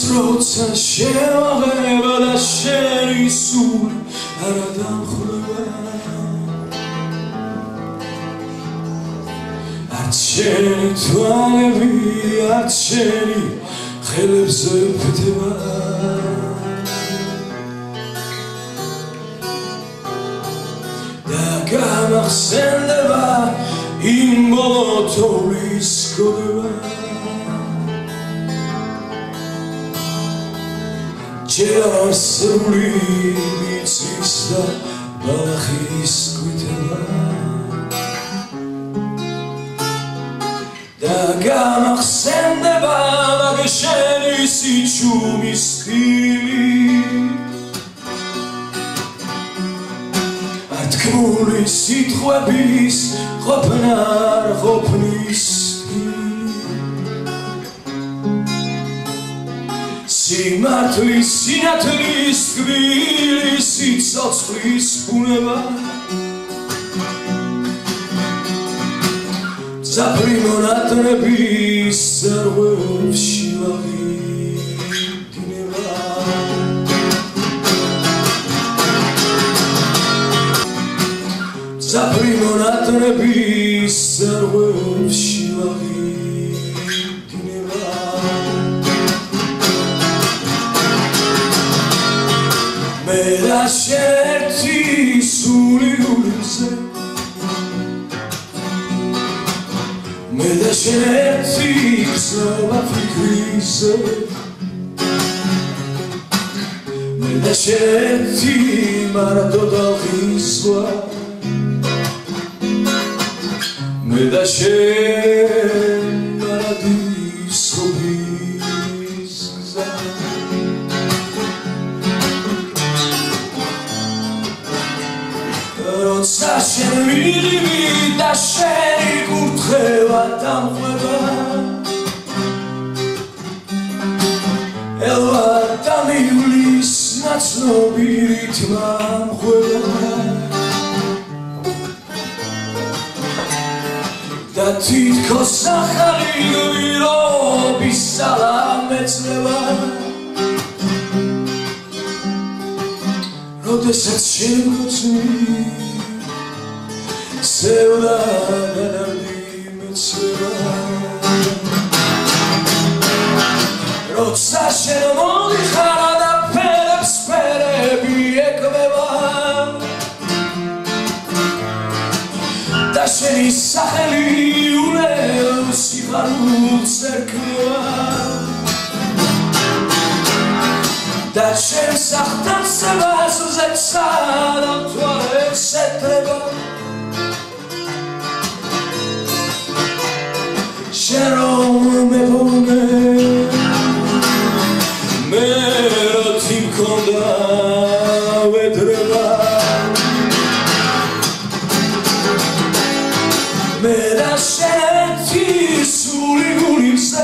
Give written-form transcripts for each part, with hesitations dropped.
როცა შემაღება და შენი სული არ დამხრება არც შენი თვალები არც შენი ხელებზე ფეთება და გამახსენდება იმ ბოლო თოვლის გოდება ჯერასრული მიწის და ბალახის გვიტება და გამახსენდება მაგ შენი სიჩუმის ხილი ათქმული სიტყვების ყოფნა არ ყოფნის სიმართლის სინათლის თბილი სიცოცხლის ბუნება ძაფრი მონადრების ზარღვებში ვაღიდინება ძაფრი მონადრების ზარღვებში ვაღიდინება მე და შენი სული გულზე მე და შენი გზობა ფიქრიზე მე და შენი მარადო დაღიზვა მე და შენი მარადისობის გზა როცა შენ მივიდივი და შენი კურთხევა დამყვება ელვა დამივლის ნაცნობი რითმა მღვება და თითქოს ახალი გვირობის სალამ ეწდება როდესაც შემოწმი სევდა დანარდი მეცება როცა შენ მომიხარა და ფერებს ფერები ეკბება და შენი სახელი უნელ სიხარულს ერქმევა და შენ სახტანსებას უზეცსა და მთვარებს ეთრება შენ რომ მებონე მე როთი მქონდა ვედრება მე და შენი სული გულზე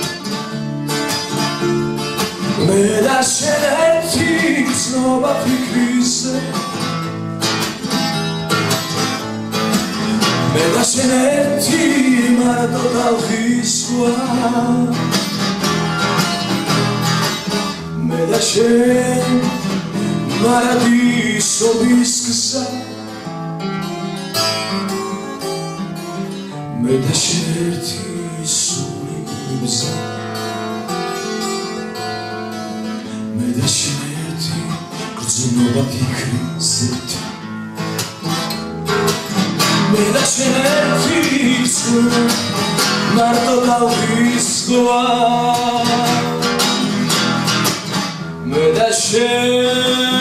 მე და შენი გზნობა ფიქრიზე მე და შენი მარადო დაღიზვა მე და შენი მარადისობის გზა მე და შენი სული გულზე მე და შენი გზნობა ფიქრიზე მე და შენი მარადო დაღიზვა მე და შენი